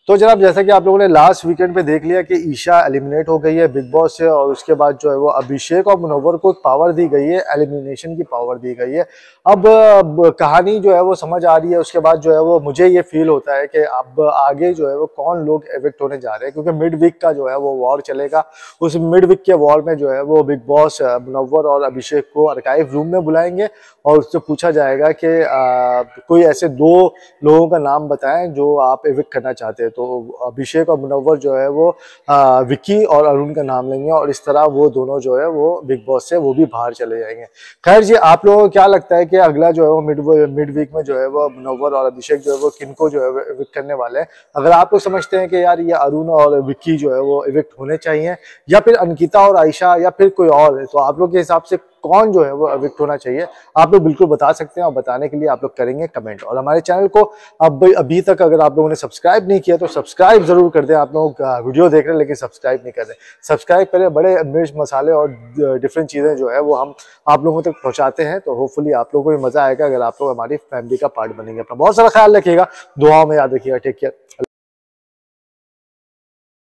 तो जनाब जैसा कि आप लोगों ने लास्ट वीकेंड पे देख लिया कि ईशा एलिमिनेट हो गई है बिग बॉस से, और उसके बाद जो है वो अभिषेक और मुनव्वर को पावर दी गई है, एलिमिनेशन की पावर दी गई है। अब कहानी जो है वो समझ आ रही है। उसके बाद जो है वो मुझे ये फील होता है कि अब आगे जो है वो कौन लोग इविक्ट होने जा रहे हैं, क्योंकि मिड वीक का जो है वो वॉर चलेगा। उस मिड वीक के वॉर में जो है वो बिग बॉस मुनव्वर और अभिषेक को आर्काइव रूम में बुलाएंगे और उससे पूछा जाएगा कि कोई ऐसे दो लोगों का नाम बताएं जो आप इविक्ट करना चाहते हैं। तो अभिषेक और मुनव्वर जो है वो विक्की और अरुण का नाम लेंगे, और इस तरह वो दोनों जो है वो बिग बॉस से वो भी बाहर चले जाएंगे। खैर जी, आप लोगों को क्या लगता है कि अगला जो है वो मिड वीक में जो है वो मुनव्वर और अभिषेक जो है वो किनको जो है इविक्ट करने वाले हैं? अगर आप लोग समझते हैं कि यार ये अरुण और विक्की जो है वो इविक्ट होने चाहिए, या फिर अंकिता और आयशा, या फिर कोई और, तो आप लोग के हिसाब से कौन जो है वो इविक्ट होना चाहिए, आप लोग बिल्कुल बता सकते हैं। और बताने के लिए आप लोग करेंगे कमेंट। और हमारे चैनल को अभी तक अगर आप लोगों ने सब्सक्राइब नहीं किया तो सब्सक्राइब जरूर कर दें। आप लोग वीडियो देख रहे हैं लेकिन सब्सक्राइब नहीं कर रहे, सब्सक्राइब करें। बड़े मिर्च मसाले और डिफरेंट चीजें जो है वो हम आप लोगों तक पहुंचाते हैं, तो होपफुली आप लोगों को भी मजा आएगा अगर आप लोग हमारी फैमिली का पार्ट बनेंगे। अपना बहुत सारा ख्याल रखिएगा, दुआओं में याद रखिएगा। Take care.